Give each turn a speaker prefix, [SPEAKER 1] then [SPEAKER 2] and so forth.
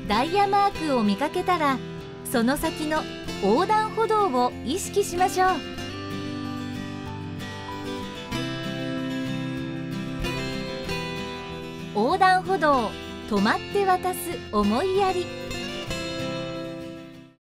[SPEAKER 1] ダイヤマークを見かけたら、その先の横断歩道を意識しましょう。横断歩道、止まって渡す思いやり。